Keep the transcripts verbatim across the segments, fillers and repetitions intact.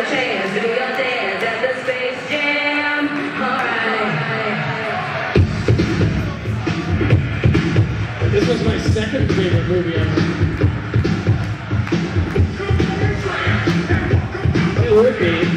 a chance to do your dance at the Space Jam. Alright. This was my second favorite movie ever. It would be.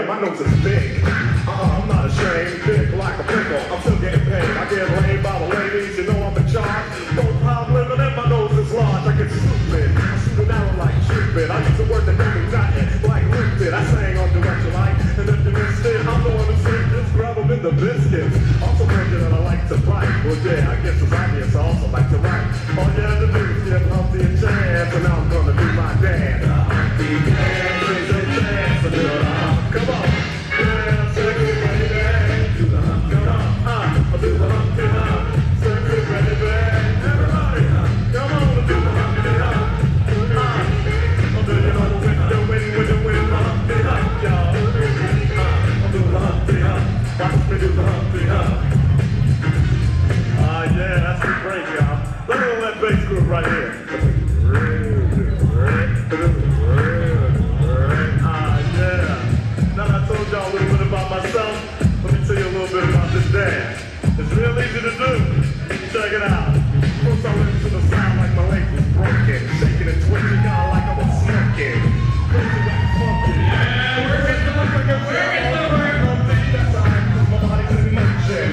yeah, my nose is big. Uh-uh, I'm not ashamed, big like a pickle. I'm still getting paid. I get laid by the ladies, you know I'm in charge. Both high living and my nose is large. I get stupid, I shoot it out like Cupid. I use a word that don't mean nothing, like lifted. I sang on direction light, and if you missed it, I'm the one who said just grab them in the biscuits. Also mention that I like to bite. Well, yeah, I guess it's obvious I also like to write. All you have to do is give Humpty a chance, and now I'm gonna do my dance. Humpty dance is a dance to do the hump. Come on, yeah, sexy baby, do the hump, come on, uh, I'll do the Humpty hump. Sexy baby, everybody, come on, do the Humpty hump. Uh, I'll do you know with the wind, with the wind, Humpty hump, y'all. Uh, I'll do the Humpty hump. Watch me do the Humpty hump. Ah, uh, yeah, that's the break, y'all. Look at that bass groove right here. Ah, yeah. Now I told y'all a little bit about myself. Let me tell you a little bit about this dance. It's real easy to do. Check it out. First I went to the sound like my leg was broken. Shaking and twitching, y'all like I was smoking. Crazy like funky. Yeah, we're getting the look like a we're getting the work. That's how I move my body's in motion.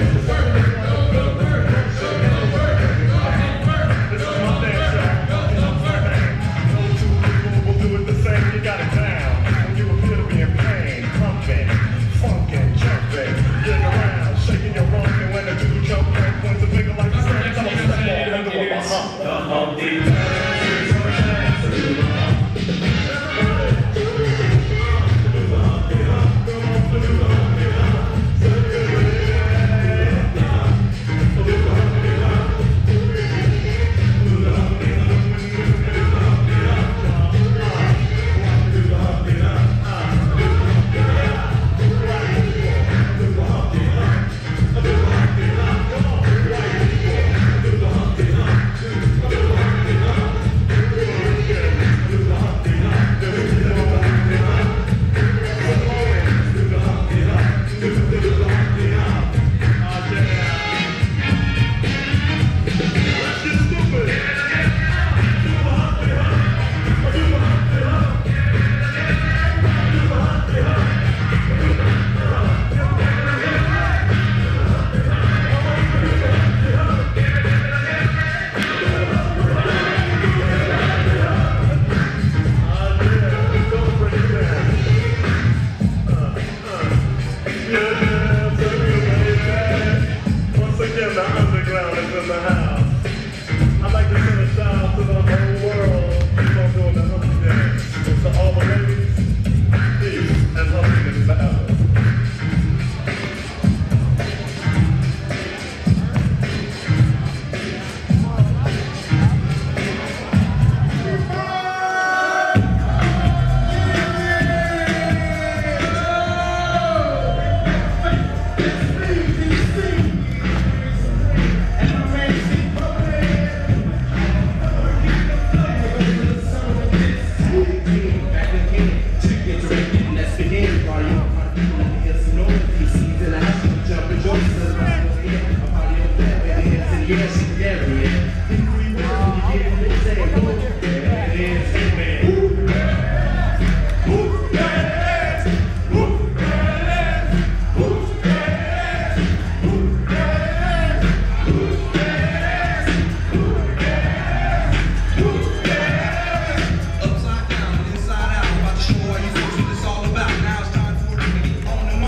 Upside down, inside out, about to show all you folks what it's all about. Now it's time for it to be on the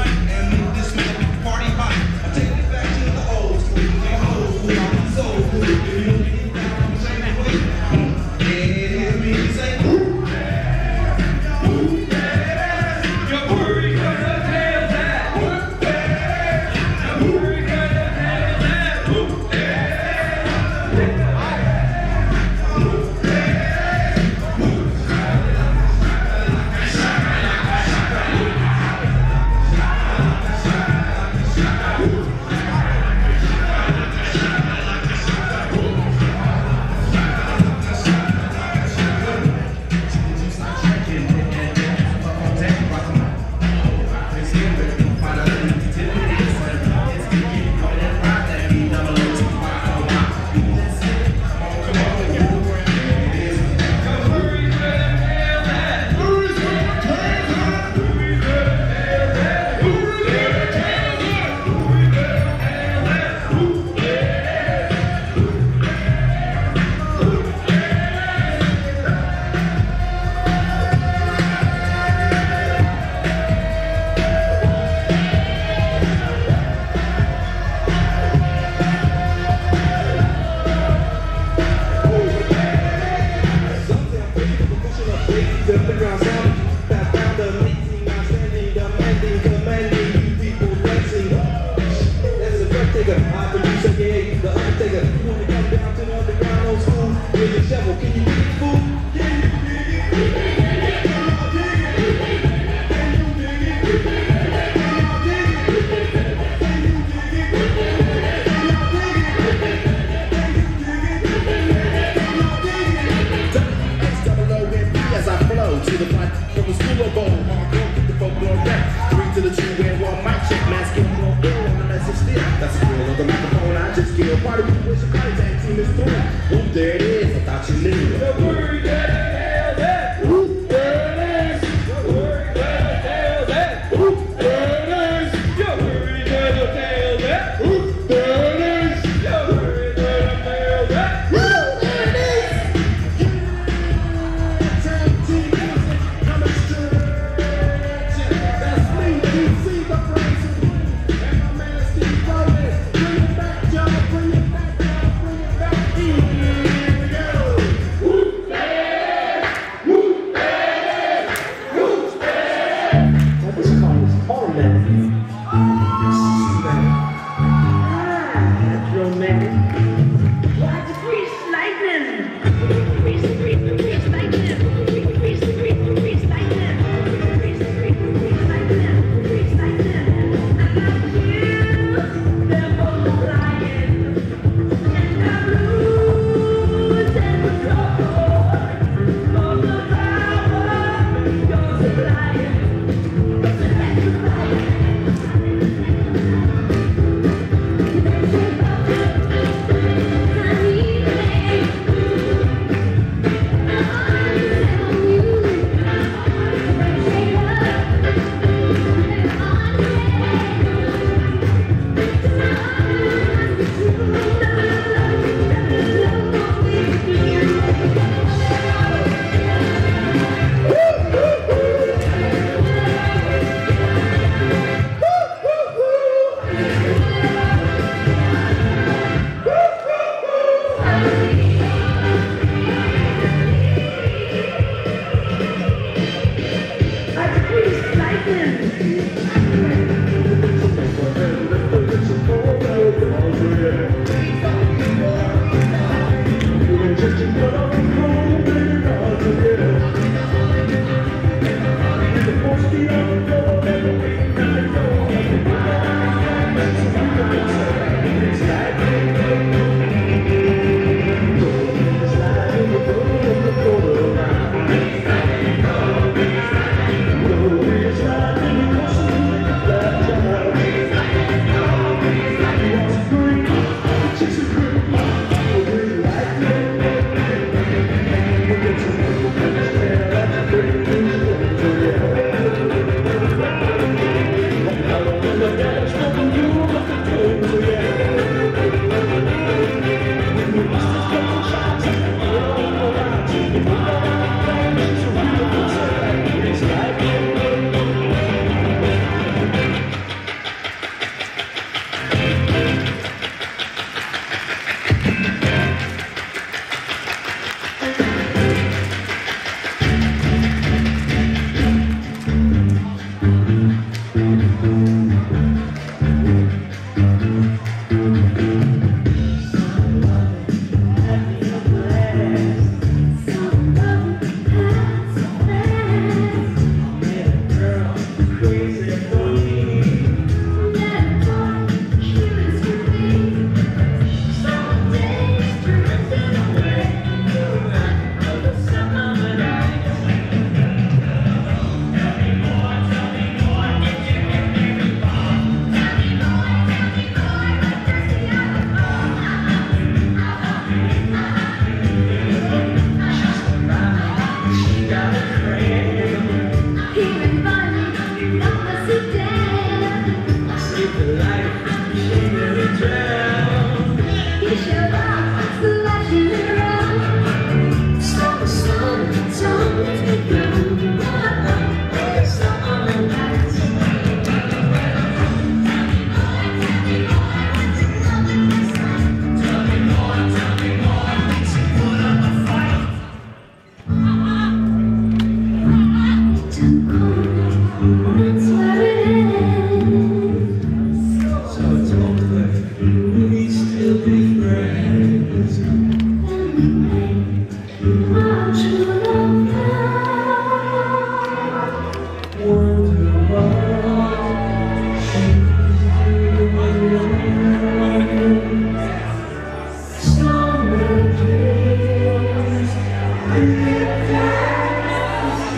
sound. That found the amazing, outstanding, demanding, commanding, you people dancing. That's a breathtaker. I produce A K A the Undertaker. You wanna come down to the underground old school? With your shovel, can you dig it, fool? Can you dig it? Can y'all dig it? Can you dig it? Can y'all dig it? Can you dig it? Can y'all dig it? Can you dig it? Can y'all dig it? X double O M P as I flow to the front from the school of bowl. Hardcore, get the folklore back. Three to the two, and one mic check. Mask get more ill on the message still. That's a grill on the microphone. I just kill. Party people with your contact team is through. Whoop, there it is. I thought you knew. The word that hell that. Whoop, there it is. The word that hell that. Whoop, there it is. The word that hell that. Whoop, there it is. The word that hell that. Whoop, there it is. Yeah, tag team music coming straight.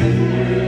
Thank you.